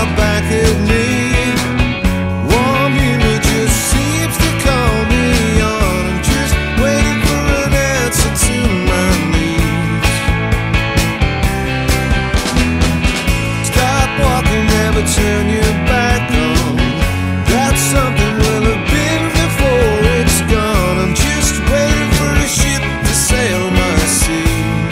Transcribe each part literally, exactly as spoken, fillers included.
smile back at me. Warm humor just seems to call me on. I'm just waiting for an answer to my needs. Stop walking, never turn your back on. That's something will have been before it's gone. I'm just waiting for a ship to sail my sea.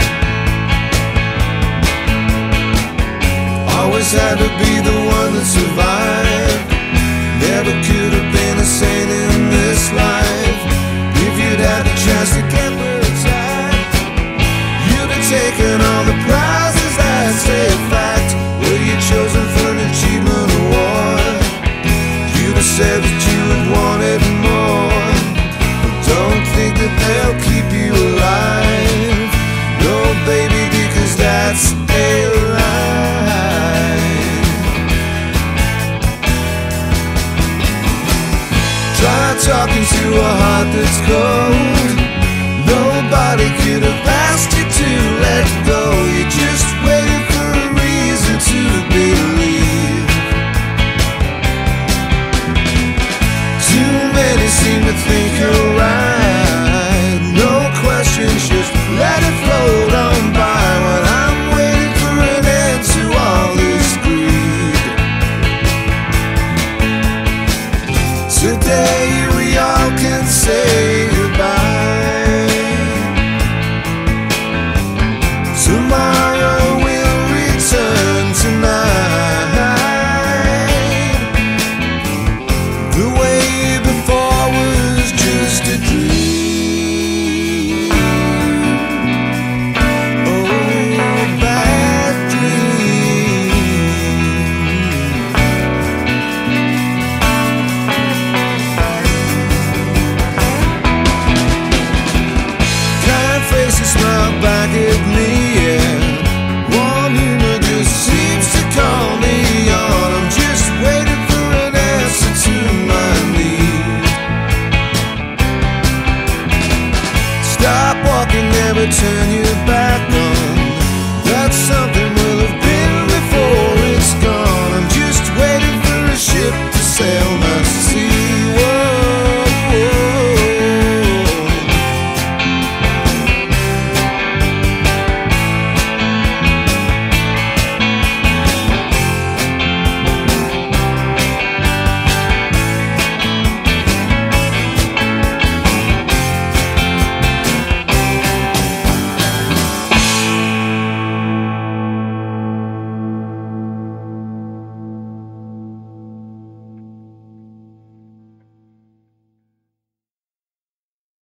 Always had to be the one that survived. Never could have been a saint in this life. If you'd had the chance to get beside, you'd have taken all the prizes, that's a fact. Were you chosen for an achievement award? You'd have said that you had wanted more. But don't think that they'll keep you alive. No, baby, because that's a lie. Try talking to a heart that's cold. Nobody could have asked you to let go. You're just waiting for a reason to believe. Too many seem to think you're right. No questions, just let it float on by. When I'm waiting for an end to all this greed. Today we all can say goodbye. Tomorrow we'll return tonight. The way before was just a dream. Oh, bad dream. Kind faces smile back at me, yeah. Warm humor just seems to call me on. I'm just waiting for an answer to my need. Stop walking, never turn your back.